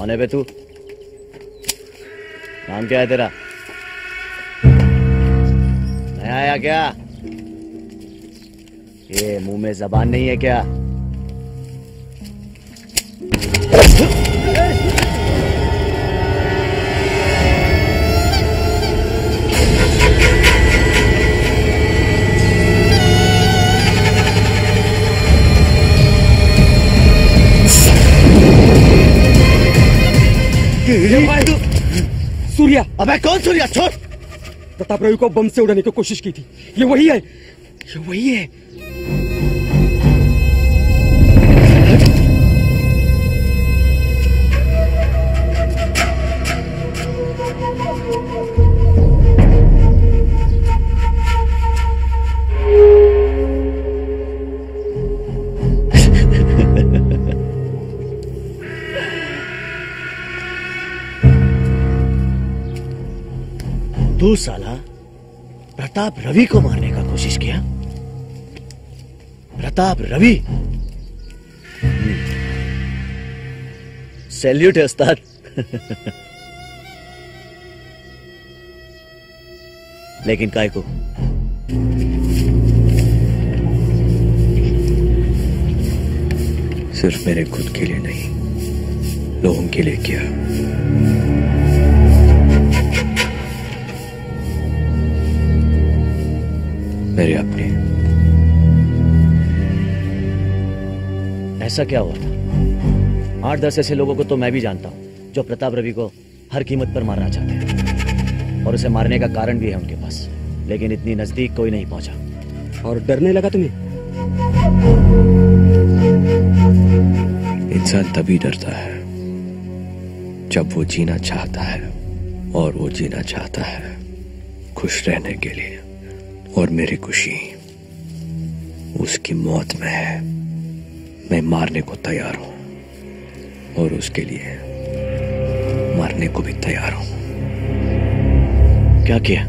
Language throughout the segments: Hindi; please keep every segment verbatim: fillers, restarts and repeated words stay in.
कौन है बे तू? नाम क्या है तेरा? नया आया क्या? ये मुंह में जबान नहीं है क्या? सूर्या। अबे कौन सूर्या? छोड़। प्रताप रवि को बम से उड़ाने की कोशिश की थी। ये वही है, ये वही है। तू साला प्रताप रवि को मारने का कोशिश किया? प्रताप रवि? सैल्यूट है उस्ताद। लेकिन काय को? सिर्फ मेरे खुद के लिए नहीं, लोगों के लिए किया। मेरे अपने। ऐसा क्या हुआ था? आठ दस ऐसे लोगों को तो मैं भी जानता हूं जो प्रताप रवि को हर कीमत पर मारना चाहते हैं, और उसे मारने का कारण भी है उनके पास, लेकिन इतनी नजदीक कोई नहीं पहुंचा। और डरने लगा तुम्हें? इंसान तभी डरता है जब वो जीना चाहता है, और वो जीना चाहता है खुश रहने के लिए, और मेरी खुशी उसकी मौत में है। मैं मारने को तैयार हूं, और उसके लिए मारने को भी तैयार हूं। क्या किया?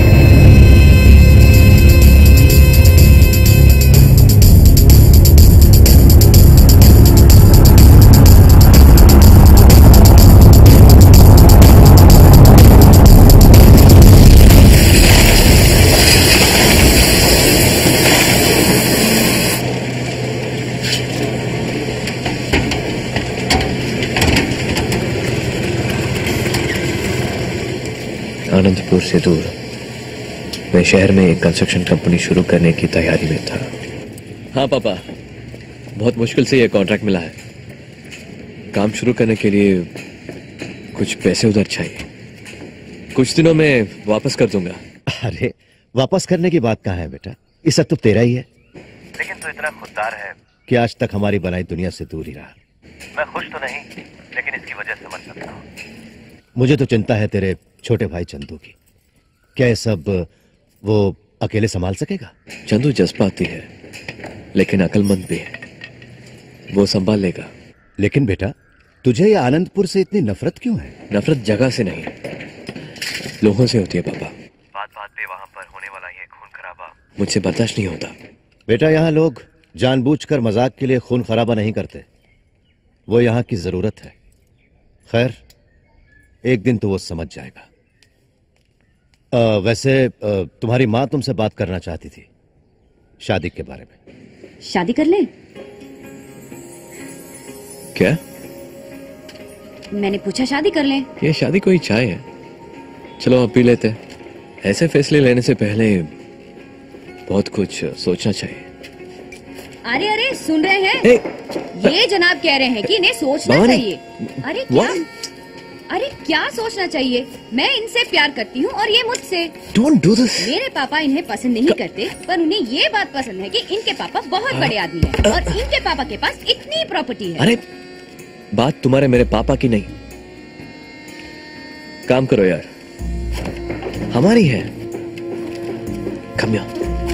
आनंदपुर से दूर मैं शहर में एक कंस्ट्रक्शन कंपनी शुरू करने की तैयारी में था। हाँ पापा, बहुत मुश्किल से यह कॉन्ट्रैक्ट मिला है। काम शुरू करने के लिए कुछ पैसे उधर चाहिए। कुछ दिनों में वापस कर दूंगा। अरे वापस करने की बात कहाँ है बेटा, ये सब तो तेरा ही है। लेकिन तू इतना खुददार है कि आज तक हमारी बनाई दुनिया से दूर ही रहा। मैं खुश तो नहीं, लेकिन इसकी वजह समझ सकता हूँ। मुझे तो चिंता है तेरे छोटे भाई चंदू की। क्या ये सब वो अकेले संभाल सकेगा? चंदू जज्बाती है, लेकिन अक्लमंद भी है, वो संभाल लेगा। लेकिन बेटा, तुझे ये आनंदपुर से इतनी नफरत क्यों है? नफरत जगह से नहीं, लोगों से होती है पापा। बात बात पे वहां पर होने वाला ये खून खराबा मुझसे बर्दाश्त नहीं होता। बेटा, यहाँ लोग जानबूझकर मजाक के लिए खून खराबा नहीं करते, वो यहाँ की जरूरत है। खैर, एक दिन तो वो समझ जाएगा। आ, वैसे आ, तुम्हारी माँ तुमसे बात करना चाहती थी शादी के बारे में। शादी कर ले? क्या? मैंने पूछा शादी कर ले। ये शादी कोई चाय है? चलो अब पी लेते हैं। ऐसे फैसले लेने से पहले बहुत कुछ सोचना चाहिए। अरे अरे सुन रहे हैं? ए, ये जनाब कह रहे हैं कि इन्हें सोचना चाहिए। अरे क्या? अरे क्या सोचना चाहिए? मैं इनसे प्यार करती हूँ और ये मुझसे। Don't do this. मेरे पापा इन्हें पसंद नहीं करते, पर उन्हें ये बात पसंद है कि इनके पापा बहुत बड़े आदमी हैं और इनके पापा के पास इतनी प्रॉपर्टी है। अरे बात तुम्हारे मेरे पापा की नहीं। काम करो यार, हमारी है। Come here.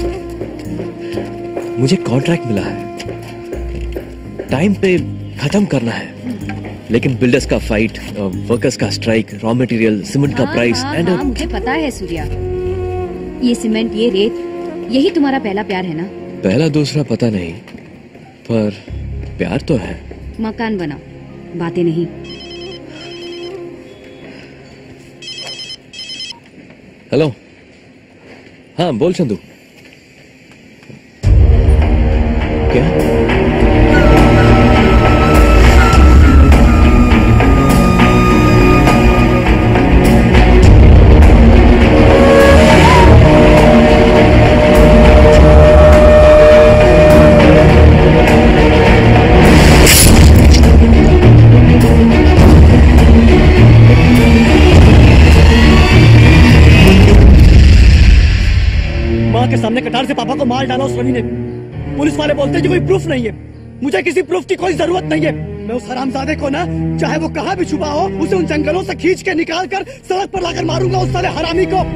मुझे कॉन्ट्रैक्ट मिला है, टाइम पे खत्म करना है, लेकिन बिल्डर्स का फाइट, वर्कर्स का स्ट्राइक, रॉ मटेरियल, सीमेंट का प्राइस एंड हाँ, मुझे पता है सूर्या, ये सीमेंट, ये रेत, यही तुम्हारा पहला प्यार है ना? पहला दूसरा पता नहीं, पर प्यार तो है। मकान बनाओ, बातें नहीं। हेलो। हाँ बोल चंदू। क्या? माँ के सामने कटार से पापा को मार डाला उस रवि ने। पुलिस वाले बोलते हैं कि कोई प्रूफ नहीं है। मुझे किसी प्रूफ की कोई जरूरत नहीं है। मैं उस हरामजादे को ना, चाहे वो कहाँ भी छुपा हो, उसे उन जंगलों से खींच के निकाल कर सड़क पर लाकर मारूंगा उस साले हरामी को।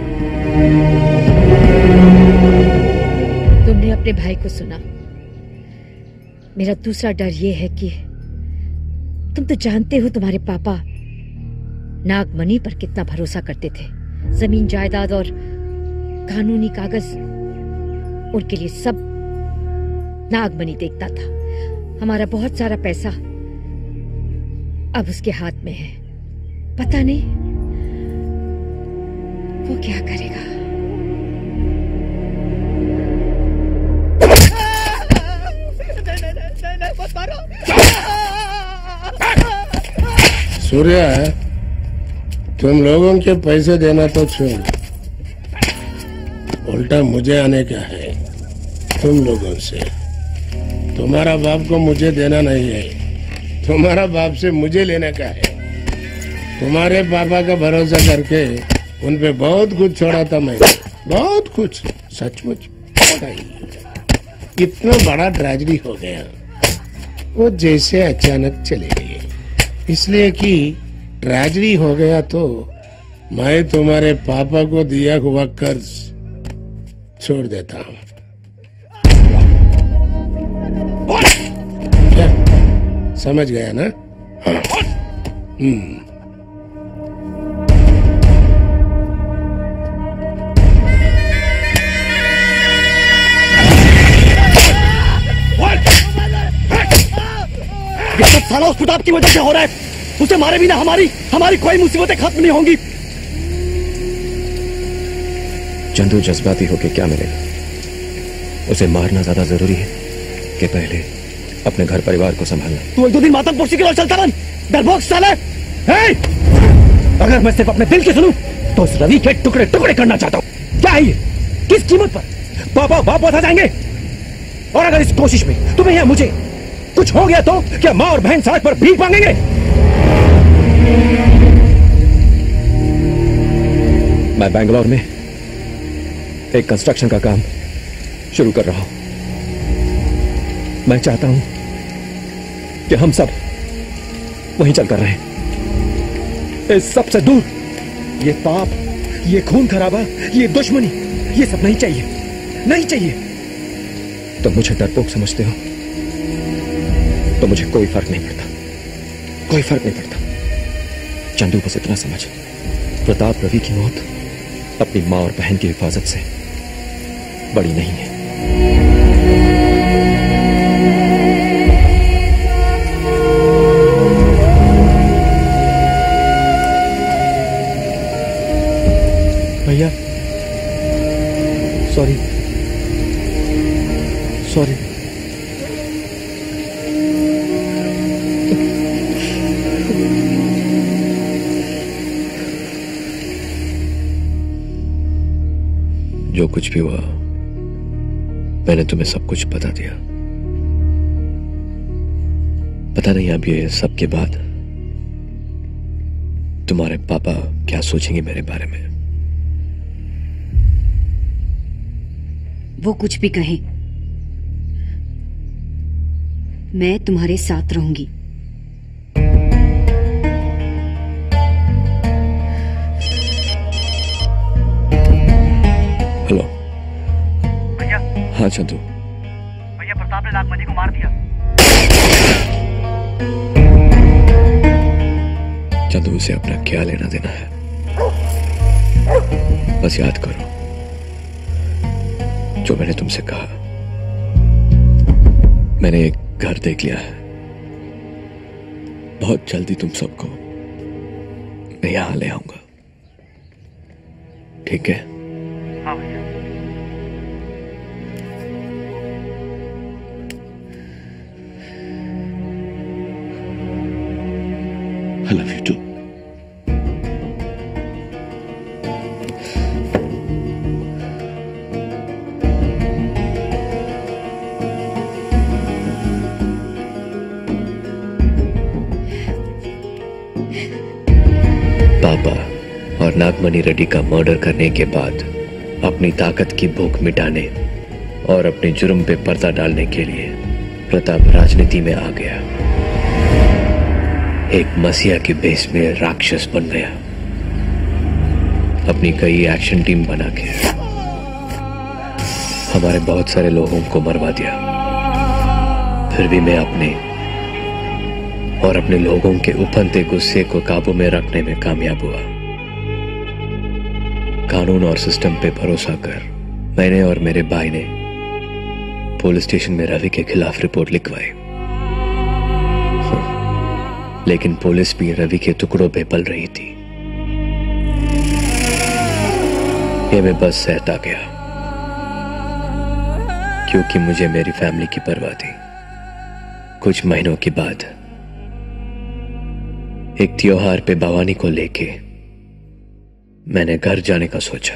तुमने अपने भाई को सुना। मेरा दूसरा डर ये है कि तुम तो जानते हो तुम्हारे पापा नागमणि पर कितना भरोसा करते थे। जमीन जायदाद और कानूनी कागज उनके लिए सब नागमणि देखता था। हमारा बहुत सारा पैसा अब उसके हाथ में है। पता नहीं वो क्या करेगा। सूर्या, तुम लोगों के पैसे देना तो छोड़, उल्टा मुझे आने का है तुम लोगों से। तुम्हारा बाप को मुझे देना नहीं है, तुम्हारा बाप से मुझे लेने का है। तुम्हारे पापा का भरोसा करके उन पे बहुत कुछ छोड़ा था मैंने, बहुत कुछ, सचमुच। इतना बड़ा ट्रेजेडी हो गया, वो जैसे अचानक चले गए। इसलिए कि ट्रेजेडी हो गया तो मैं तुम्हारे पापा को दिया हुआ कर्ज छोड़ देता हूँ। क्या समझ गया ना? हाँ। हम्म। ये सब साला उस प्रताप की वजह से हो रहा है। उसे मारे बिना हमारी हमारी कोई मुसीबतें खत्म नहीं होंगी। चंदू जज्बाती होके क्या मिलेगा? उसे मारना ज्यादा जरूरी है कि पहले अपने घर परिवार को संभालना। तू एक दो दिन मातम पोशी के लिए चलता रन, डरपोक साले। हे! अगर मैं सिर्फ अपने दिल की सुनूं तो उस रवि के टुकड़े टुकड़े करना चाहता हूँ। क्या है ये? किस कीमत पर? पापा बाप बता जाएंगे। और अगर इस कोशिश में तुम्हें या मुझे कुछ हो गया तो क्या माँ और बहन सड़क पर भीख मांगेंगे? मैं बैंगलोर में एक कंस्ट्रक्शन का काम शुरू कर रहा हूं। मैं चाहता हूं कि हम सब वहीं चलकर रहें, इस सब से दूर। ये पाप, ये खून खराबा, ये दुश्मनी, ये सब नहीं चाहिए, नहीं चाहिए। तुम मुझे डरपोक समझते हो तो मुझे कोई फर्क नहीं पड़ता, कोई फर्क नहीं पड़ता। चंदू बस इतना समझ, प्रताप रवि की मौत अपनी मां और बहन की हिफाजत से बड़ी नहीं है। भैया सॉरी सॉरी। जो कुछ भी हुआ मैंने तुम्हें सब कुछ बता दिया। पता नहीं अब ये सब के बाद तुम्हारे पापा क्या सोचेंगे मेरे बारे में। वो कुछ भी कहें, मैं तुम्हारे साथ रहूंगी। हेलो भैया। हाँ चंदू। भैया प्रताप ने नागमणि को मार दिया। चंदू उसे अपना क्या लेना देना है, बस याद करो जो मैंने तुमसे कहा। मैंने एक घर देख लिया है, बहुत जल्दी तुम सबको मैं यहां ले आऊंगा, ठीक है? हाँ भैया। I love you too. पापा और नागमणि रेड्डी का मर्डर करने के बाद अपनी ताकत की भूख मिटाने और अपने जुर्म पे पर्दा डालने के लिए प्रताप राजनीति में आ गया। एक मसीहा के बेस में राक्षस बन गया। अपनी कई एक्शन टीम बना के हमारे बहुत सारे लोगों को मरवा दिया। फिर भी मैं अपने और अपने लोगों के उफनते गुस्से को काबू में रखने में कामयाब हुआ। कानून और सिस्टम पे भरोसा कर मैंने और मेरे भाई ने पुलिस स्टेशन में रवि के खिलाफ रिपोर्ट लिखवाई। हाँ, लेकिन पुलिस भी रवि के टुकड़ों पे पल रही थी। ये मैं बस सहता गया क्योंकि मुझे मेरी फैमिली की परवाह थी। कुछ महीनों के बाद एक त्योहार पे भवानी को लेके मैंने घर जाने का सोचा।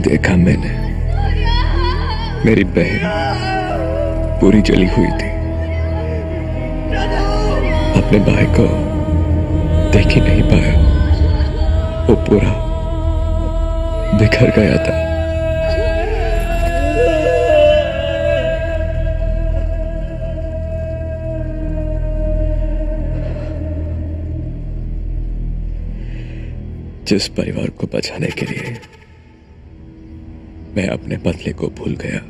देखा मैंने, मेरी बहन पूरी जली हुई थी। अपने भाई को देख ही नहीं पाया, वो पूरा बिखर गया था। जिस परिवार को बचाने के लिए मैं अपने बदले को भूल गया,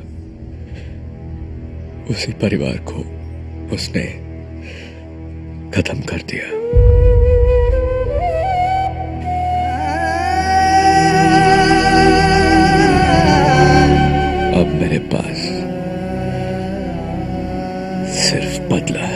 उसी परिवार को उसने खत्म कर दिया। अब मेरे पास सिर्फ बदला।